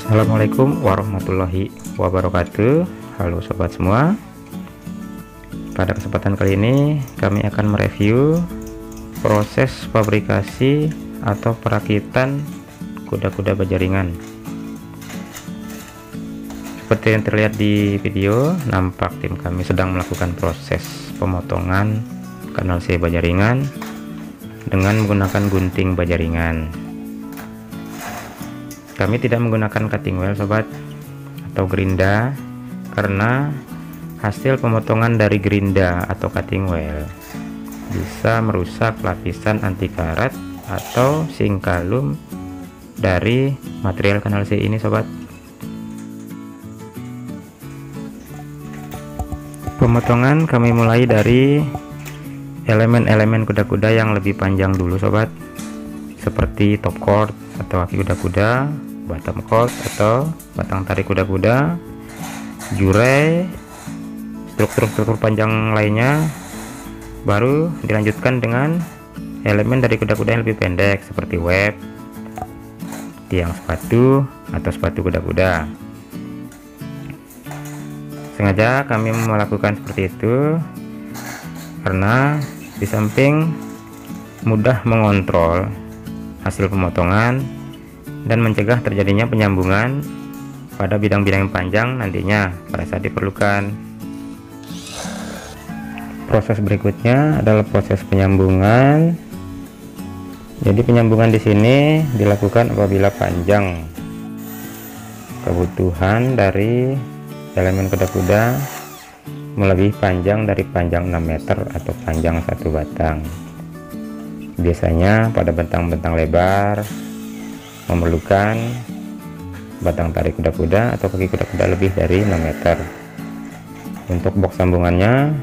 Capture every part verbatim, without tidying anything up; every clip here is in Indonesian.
Assalamualaikum warahmatullahi wabarakatuh. Halo sobat semua. Pada kesempatan kali ini kami akan mereview proses fabrikasi atau perakitan kuda-kuda bajaringan. Seperti yang terlihat di video, nampak tim kami sedang melakukan proses pemotongan kanal C bajaringan dengan menggunakan gunting bajaringan. Kami tidak menggunakan cutting wheel sobat atau gerinda, karena hasil pemotongan dari gerinda atau cutting wheel bisa merusak lapisan anti karat atau singkalum dari material kanal C ini sobat. Pemotongan kami mulai dari elemen-elemen kuda-kuda yang lebih panjang dulu sobat, seperti top cord atau kaki kuda-kuda, bottom cord atau batang tarik kuda-kuda, jurai, struktur-struktur panjang lainnya. Baru dilanjutkan dengan elemen dari kuda-kuda yang lebih pendek seperti web, tiang sepatu atau sepatu kuda-kuda. Sengaja kami melakukan seperti itu karena di samping mudah mengontrol hasil pemotongan dan mencegah terjadinya penyambungan pada bidang-bidang yang panjang nantinya pada saat diperlukan. Proses berikutnya adalah proses penyambungan. Jadi penyambungan di sini dilakukan apabila panjang kebutuhan dari elemen kuda-kuda melebihi panjang dari panjang enam meter atau panjang satu batang. Biasanya pada bentang-bentang lebar memerlukan batang tarik kuda-kuda atau kaki kuda-kuda lebih dari enam meter. Untuk box sambungannya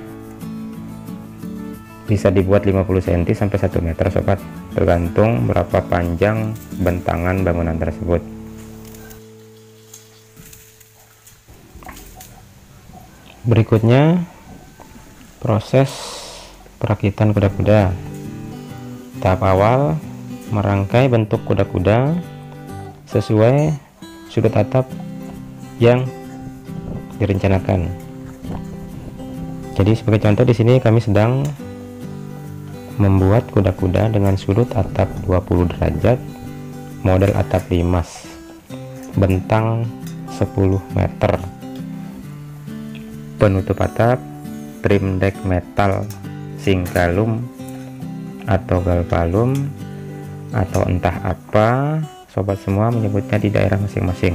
bisa dibuat lima puluh sentimeter sampai satu meter sobat, tergantung berapa panjang bentangan bangunan tersebut. Berikutnya proses perakitan kuda-kuda. Tahap awal, merangkai bentuk kuda-kuda sesuai sudut atap yang direncanakan. Jadi sebagai contoh di sini kami sedang membuat kuda-kuda dengan sudut atap dua puluh derajat, model atap limas, bentang sepuluh meter. Penutup atap trim deck metal singkalum atau galvalum atau entah apa sobat semua menyebutnya di daerah masing-masing.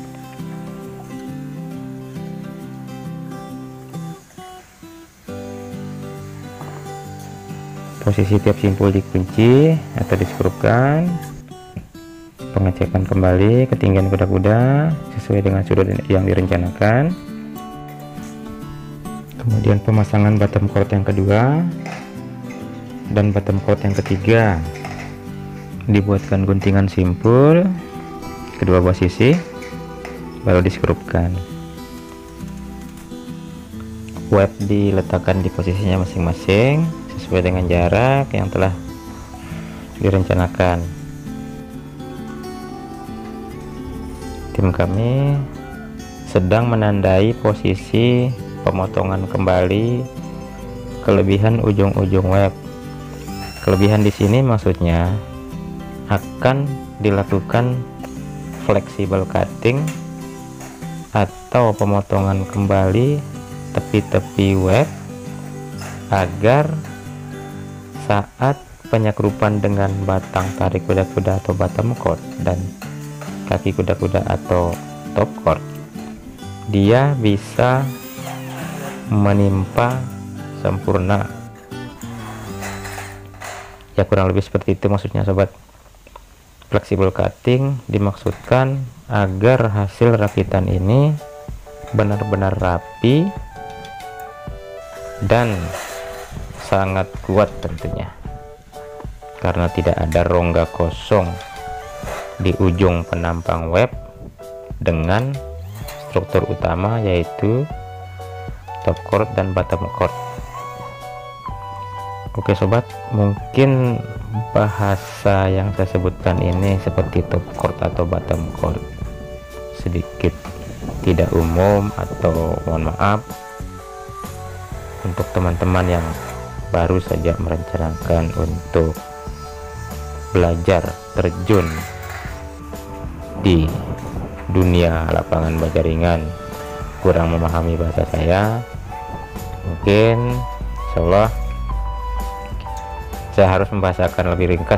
Posisi tiap simpul dikunci atau diskrupkan. Pengecekan kembali ketinggian kuda-kuda sesuai dengan sudut yang direncanakan. Kemudian pemasangan bottom cord yang kedua dan bottom cord yang ketiga, dibuatkan guntingan simpul kedua buah sisi, baru diskrupkan. Web diletakkan di posisinya masing-masing sesuai dengan jarak yang telah direncanakan. Tim kami sedang menandai posisi pemotongan kembali kelebihan ujung-ujung web. Kelebihan di sini maksudnya akan dilakukan flexible cutting atau pemotongan kembali tepi-tepi web agar saat penyakrupan dengan batang tarik kuda-kuda atau bottom cord dan kaki kuda-kuda atau top cord, dia bisa menimpa sempurna. Ya kurang lebih seperti itu maksudnya sobat. Flexible cutting dimaksudkan agar hasil rakitan ini benar-benar rapi dan sangat kuat tentunya, karena tidak ada rongga kosong di ujung penampang web dengan struktur utama yaitu top cord dan bottom cord. Oke sobat, mungkin bahasa yang saya sebutkan ini seperti top cord atau bottom cord sedikit tidak umum, atau mohon maaf untuk teman-teman yang baru saja merencanakan untuk belajar terjun di dunia lapangan baja ringan, kurang memahami bahasa saya. Mungkin insyaallah saya harus membahasakan lebih ringkas.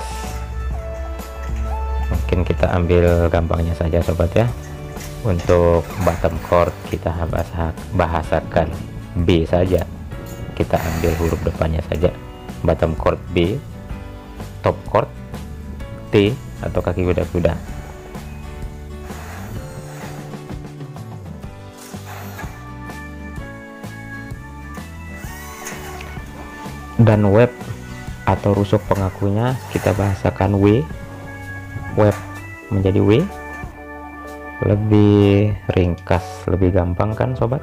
Mungkin kita ambil gampangnya saja sobat ya. Untuk bottom chord kita bahasa, bahasakan B saja, kita ambil huruf depannya saja. Bottom chord B, top chord T atau kaki kuda-kuda. Dan web atau rusuk pengakunya kita bahasakan W. Web menjadi W, lebih ringkas, lebih gampang kan sobat.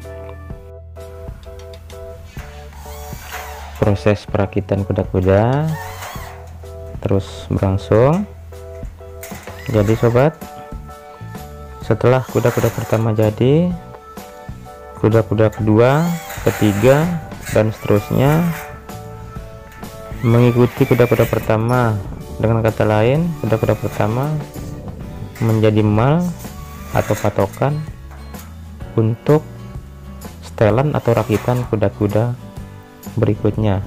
Proses perakitan kuda-kuda terus berlangsung. Jadi sobat, setelah kuda-kuda pertama jadi, kuda-kuda kedua, ketiga, dan seterusnya mengikuti kuda-kuda pertama. Dengan kata lain, kuda-kuda pertama menjadi mal atau patokan untuk setelan atau rakitan kuda-kuda berikutnya.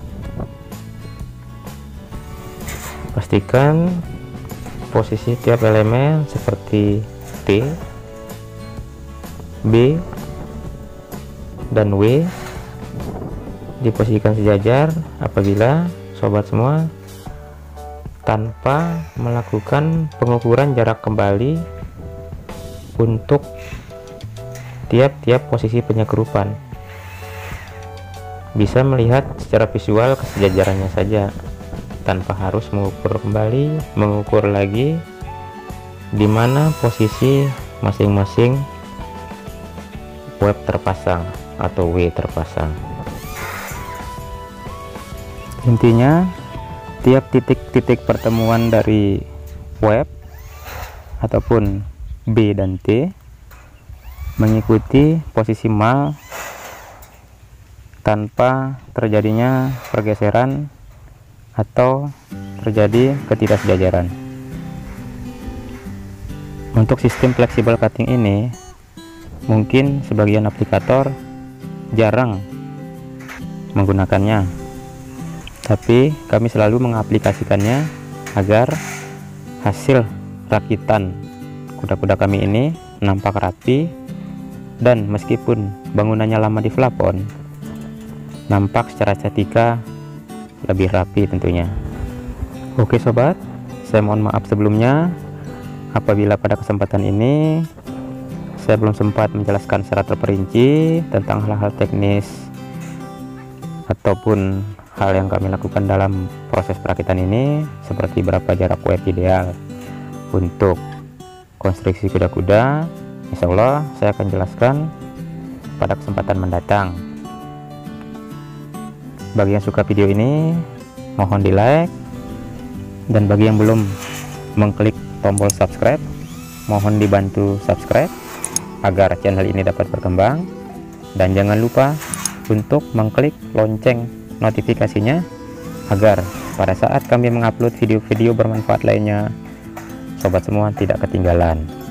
Pastikan posisi tiap elemen seperti T, B, dan W diposisikan sejajar apabila sobat semua tanpa melakukan pengukuran jarak kembali untuk tiap-tiap posisi penyekrupan. Bisa melihat secara visual kesejajarannya saja tanpa harus mengukur kembali, mengukur lagi di mana posisi masing-masing web terpasang atau W terpasang. Intinya tiap titik-titik pertemuan dari web ataupun B dan T mengikuti posisi mal tanpa terjadinya pergeseran atau terjadi ketidaksejajaran. Untuk sistem flexible cutting ini mungkin sebagian aplikator jarang menggunakannya, tapi kami selalu mengaplikasikannya agar hasil rakitan kuda-kuda kami ini nampak rapi, dan meskipun bangunannya lama di plafon, nampak secara estetika lebih rapi tentunya. Oke sobat, saya mohon maaf sebelumnya apabila pada kesempatan ini saya belum sempat menjelaskan secara terperinci tentang hal-hal teknis ataupun hal yang kami lakukan dalam proses perakitan ini, seperti berapa jarak web ideal untuk konstruksi kuda-kuda. Insya Allah saya akan jelaskan pada kesempatan mendatang. Bagi yang suka video ini mohon di like, dan bagi yang belum mengklik tombol subscribe mohon dibantu subscribe agar channel ini dapat berkembang, dan jangan lupa untuk mengklik lonceng notifikasinya agar pada saat kami mengupload video-video bermanfaat lainnya sobat semua tidak ketinggalan.